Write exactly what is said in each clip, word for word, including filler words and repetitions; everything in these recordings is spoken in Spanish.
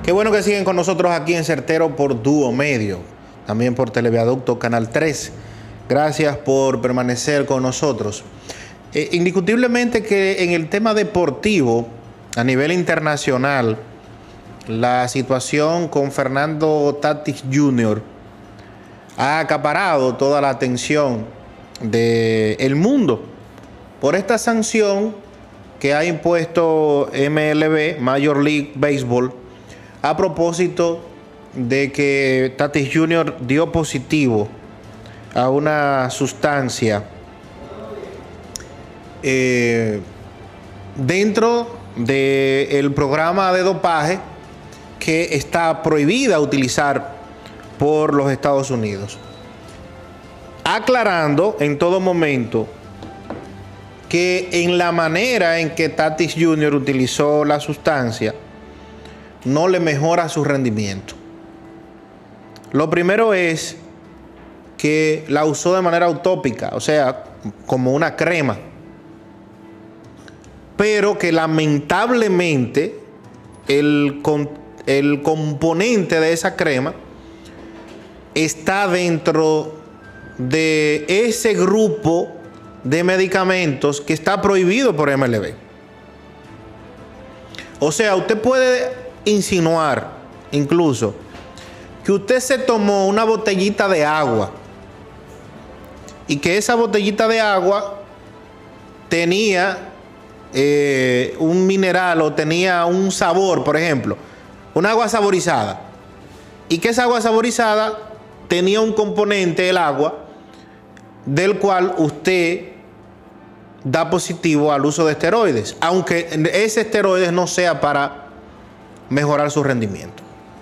Qué bueno que siguen con nosotros aquí en Certero por Dúo Medio, también por Televiaducto Canal tres. Gracias por permanecer con nosotros. Eh, indiscutiblemente que en el tema deportivo, a nivel internacional, la situación con Fernando Tatis junior ha acaparado toda la atención del mundo por esta sanción que ha impuesto M L B, Major League Baseball, a propósito de que Tatis junior dio positivo a una sustancia eh, dentro del programa de dopaje que está prohibida utilizar por los Estados Unidos, aclarando en todo momento que en la manera en que Tatis junior utilizó la sustancia no le mejora su rendimiento. Lo primero es que la usó de manera utópica, o sea, como una crema, pero que lamentablemente el, el componente de esa crema está dentro de ese grupo de medicamentos que está prohibido por M L B. O sea, usted puede insinuar incluso que usted se tomó una botellita de agua y que esa botellita de agua tenía eh, un mineral o tenía un sabor, por ejemplo, un agua saborizada, y que esa agua saborizada tenía un componente, el agua, del cual usted da positivo al uso de esteroides, aunque ese esteroides no sea para mejorar su rendimiento.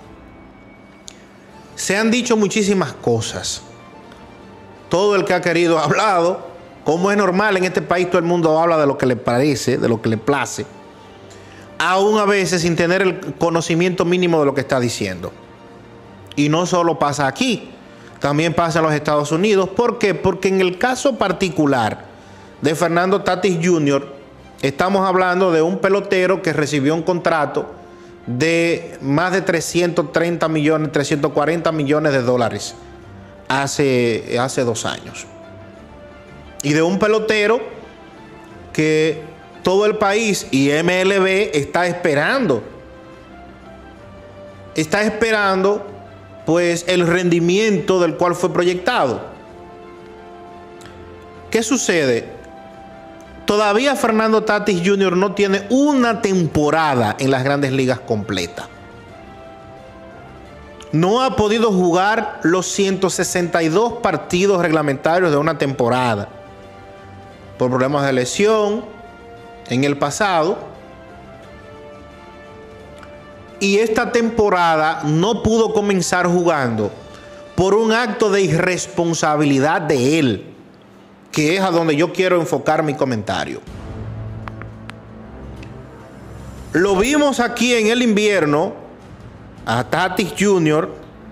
Se han dicho muchísimas cosas. Todo el que ha querido ha hablado. Como es normal, en este país todo el mundo habla de lo que le parece, de lo que le place, aún a veces sin tener el conocimiento mínimo de lo que está diciendo. Y no solo pasa aquí, también pasa en los Estados Unidos. ¿Por qué? Porque en el caso particular de Fernando Tatis junior, estamos hablando de un pelotero que recibió un contrato de más de trescientos treinta millones, trescientos cuarenta millones de dólares hace, hace dos años. Y de un pelotero que todo el país y M L B está esperando. Está esperando pues el rendimiento del cual fue proyectado. ¿Qué sucede? Todavía Fernando Tatis junior no tiene una temporada en las Grandes Ligas completa. No ha podido jugar los ciento sesenta y dos partidos reglamentarios de una temporada por problemas de lesión en el pasado. Y esta temporada no pudo comenzar jugando por un acto de irresponsabilidad de él, que es a donde yo quiero enfocar mi comentario. Lo vimos aquí en el invierno a Tatis junior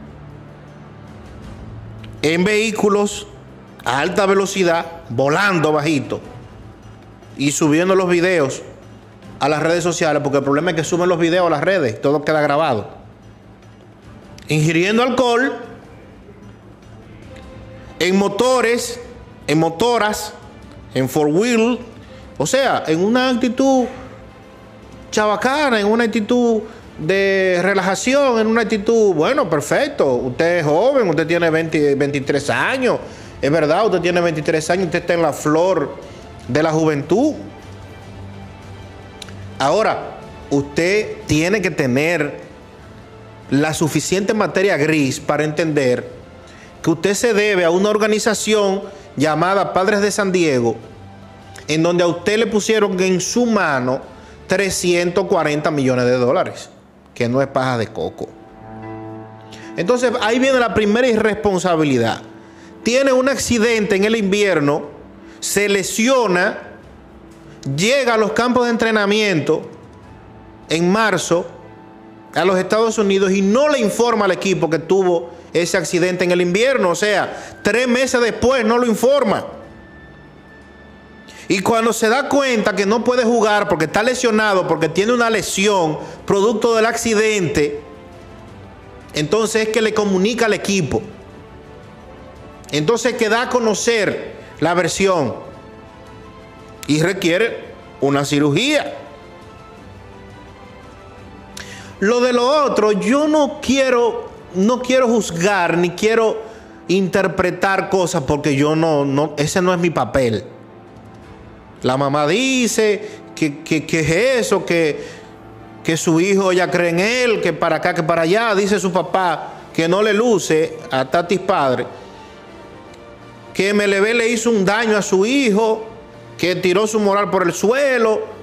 en vehículos a alta velocidad, volando bajito y subiendo los videos a las redes sociales, porque el problema es que suben los videos a las redes, todo queda grabado. Ingiriendo alcohol en motores, en motoras, en four wheel, o sea, en una actitud chabacana, en una actitud de relajación, en una actitud, bueno, perfecto, usted es joven, usted tiene veinte, veintitrés años, es verdad, usted tiene veintitrés años, usted está en la flor de la juventud. Ahora, usted tiene que tener la suficiente materia gris para entender que usted se debe a una organización llamada Padres de San Diego, en donde a usted le pusieron en su mano trescientos cuarenta millones de dólares, que no es paja de coco. Entonces, ahí viene la primera irresponsabilidad. Tiene un accidente en el invierno, se lesiona, llega a los campos de entrenamiento en marzo a los Estados Unidos y no le informa al equipo que tuvo ese accidente en el invierno. O sea, tres meses después no lo informa. Y cuando se da cuenta que no puede jugar porque está lesionado, porque tiene una lesión producto del accidente, Entonces es que le comunica al equipo. Entonces que da a conocer la versión y requiere una cirugía. Lo de lo otro, yo no quiero, no quiero juzgar ni quiero interpretar cosas porque yo no, no ese no es mi papel. La mamá dice que, que, que es eso, que, que su hijo ya cree en él, que para acá, que para allá. Dice su papá que no le luce a Tatis padre, que M L B le hizo un daño a su hijo, que tiró su moral por el suelo.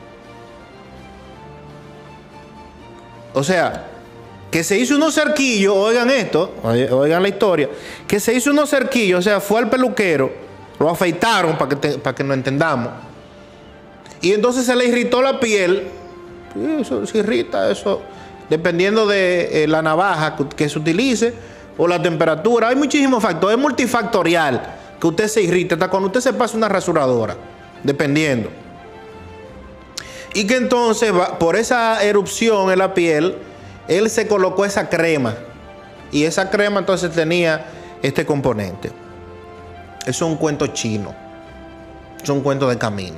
O sea, que se hizo unos cerquillos, oigan esto, oigan la historia, que se hizo unos cerquillos, o sea, fue al peluquero, lo afeitaron para que, te, para que nos entendamos, y entonces se le irritó la piel. Eso se irrita, eso, dependiendo de eh, la navaja que, que se utilice o la temperatura. Hay muchísimos factores, es multifactorial que usted se irrite, hasta cuando usted se pasa una rasuradora, dependiendo. Y que entonces, por esa erupción en la piel, él se colocó esa crema. Y esa crema entonces tenía este componente. Eso es un cuento chino. Es un cuento de camino.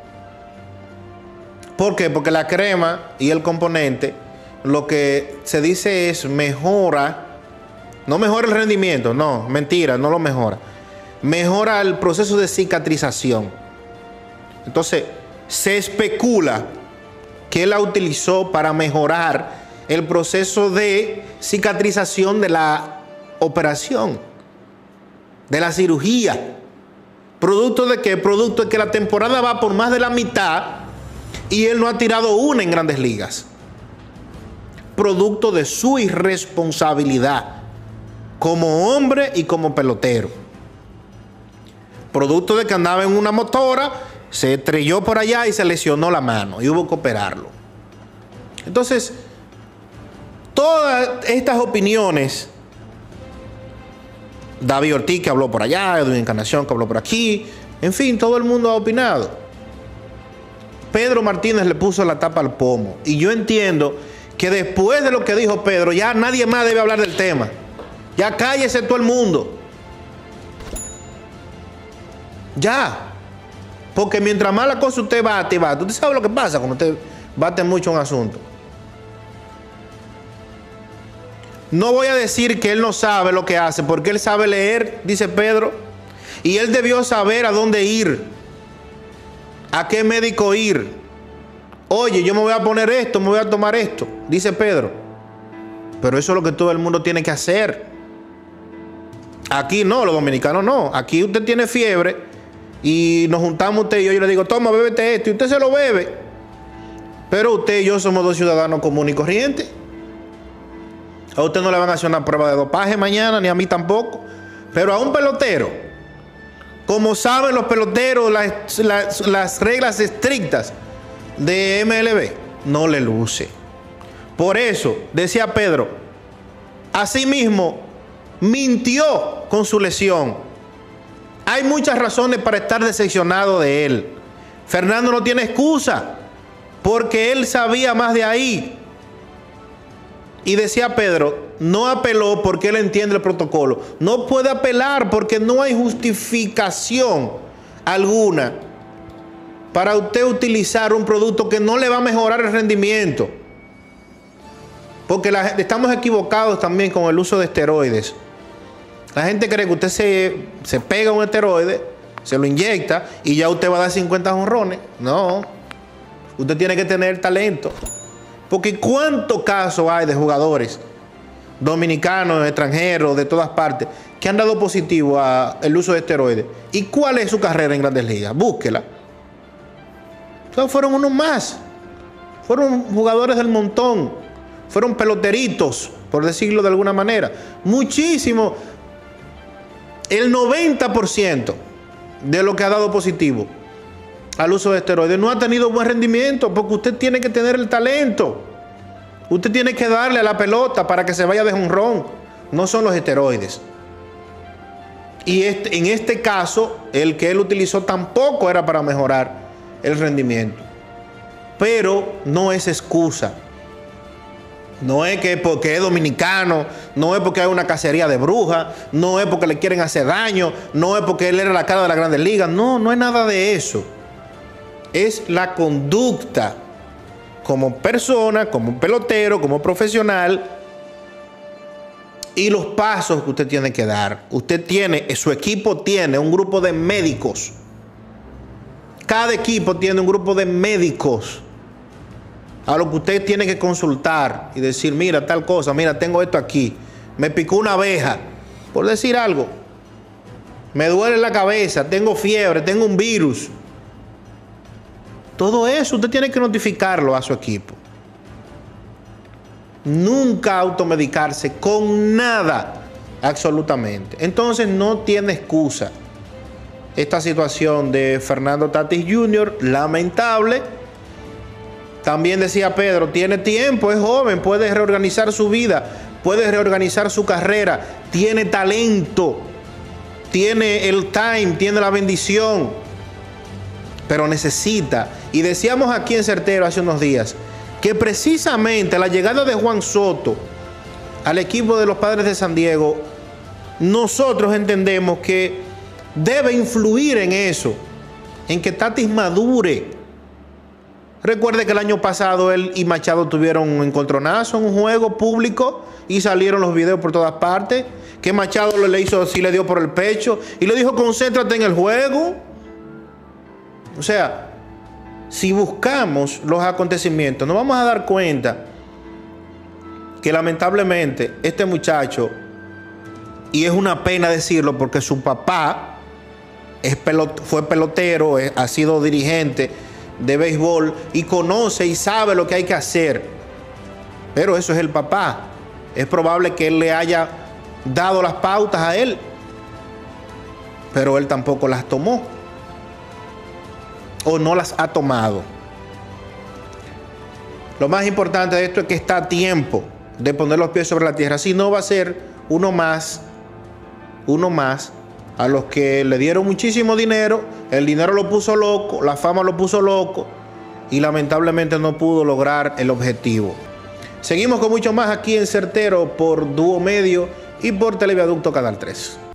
¿Por qué? Porque la crema y el componente, lo que se dice es mejora, no mejora el rendimiento, no, mentira, no lo mejora. Mejora el proceso de cicatrización. Entonces, se especula que él la utilizó para mejorar el proceso de cicatrización de la operación, de la cirugía. ¿Producto de qué? Producto de que la temporada va por más de la mitad y él no ha tirado una en Grandes Ligas. Producto de su irresponsabilidad como hombre y como pelotero. Producto de que andaba en una motora, se estrelló por allá y se lesionó la mano y hubo que operarlo. Entonces, todas estas opiniones, David Ortiz que habló por allá, Edwin Encarnación que habló por aquí, en fin, todo el mundo ha opinado. Pedro Martínez le puso la tapa al pomo y yo entiendo que después de lo que dijo Pedro, ya nadie más debe hablar del tema. Ya cállese todo el mundo. Ya. Porque mientras más la cosa usted bate y bate, usted sabe lo que pasa cuando usted bate mucho un asunto. No voy a decir que él no sabe lo que hace, porque él sabe leer, dice Pedro, y él debió saber a dónde ir, a qué médico ir. Oye, yo me voy a poner esto, me voy a tomar esto, dice Pedro. Pero eso es lo que todo el mundo tiene que hacer. Aquí no, los dominicanos no. Aquí usted tiene fiebre y nos juntamos usted y yo, yo le digo, toma, bébete esto, y usted se lo bebe. Pero usted y yo somos dos ciudadanos comunes y corrientes. A usted no le van a hacer una prueba de dopaje mañana, ni a mí tampoco. Pero a un pelotero, como saben los peloteros, las, las, las reglas estrictas de M L B, no le luce. Por eso, decía Pedro, asimismo, mintió con su lesión. Hay muchas razones para estar decepcionado de él. Fernando no tiene excusa, porque él sabía más de ahí. Y decía Pedro, no apeló porque él entiende el protocolo. No puede apelar porque no hay justificación alguna para usted utilizar un producto que no le va a mejorar el rendimiento. Porque la, estamos equivocados también con el uso de esteroides. La gente cree que usted se, se pega un esteroide, se lo inyecta y ya usted va a dar cincuenta jonrones. No. Usted tiene que tener talento. Porque ¿cuántos casos hay de jugadores dominicanos, extranjeros, de todas partes, que han dado positivo al uso de esteroides? ¿Y cuál es su carrera en Grandes Ligas? Búsquela. Entonces fueron unos más. Fueron jugadores del montón. Fueron peloteritos, por decirlo de alguna manera. Muchísimo. El noventa por ciento de lo que ha dado positivo al uso de esteroides no ha tenido buen rendimiento, porque usted tiene que tener el talento. Usted tiene que darle a la pelota para que se vaya de jonrón. No son los esteroides. Y este, en este caso, el que él utilizó tampoco era para mejorar el rendimiento. Pero no es excusa. No es que porque es dominicano, no es porque hay una cacería de brujas, no es porque le quieren hacer daño, no es porque él era la cara de la Grandes Ligas. No, no es nada de eso. Es la conducta como persona, como pelotero, como profesional y los pasos que usted tiene que dar. Usted tiene, su equipo tiene un grupo de médicos. Cada equipo tiene un grupo de médicos a lo que usted tiene que consultar y decir, mira tal cosa, mira, tengo esto aquí, me picó una abeja, por decir algo, me duele la cabeza, tengo fiebre, tengo un virus. Todo eso usted tiene que notificarlo a su equipo. Nunca automedicarse con nada, absolutamente. Entonces no tiene excusa. Esta situación de Fernando Tatis junior, lamentable. También decía Pedro, tiene tiempo, es joven, puede reorganizar su vida, puede reorganizar su carrera, tiene talento, tiene el time, tiene la bendición, pero necesita. Y decíamos aquí en Certero hace unos días que precisamente la llegada de Juan Soto al equipo de los Padres de San Diego, nosotros entendemos que debe influir en eso, en que Tatis madure. Recuerde que el año pasado él y Machado tuvieron un encontronazo en un juego público y salieron los videos por todas partes, que Machado le hizo así, le dio por el pecho y le dijo, concéntrate en el juego. O sea, si buscamos los acontecimientos, nos vamos a dar cuenta que lamentablemente este muchacho, y es una pena decirlo porque su papá es pelot- fue pelotero, es, ha sido dirigente de béisbol y conoce y sabe lo que hay que hacer, pero eso es el papá. Es probable que él le haya dado las pautas a él, pero él tampoco las tomó o no las ha tomado. Lo más importante de esto es que está a tiempo de poner los pies sobre la tierra. Si no, va a ser uno más uno más a los que le dieron muchísimo dinero, el dinero lo puso loco, la fama lo puso loco y lamentablemente no pudo lograr el objetivo. Seguimos con mucho más aquí en Certero por Dúo Medio y por Televiaducto Canal tres.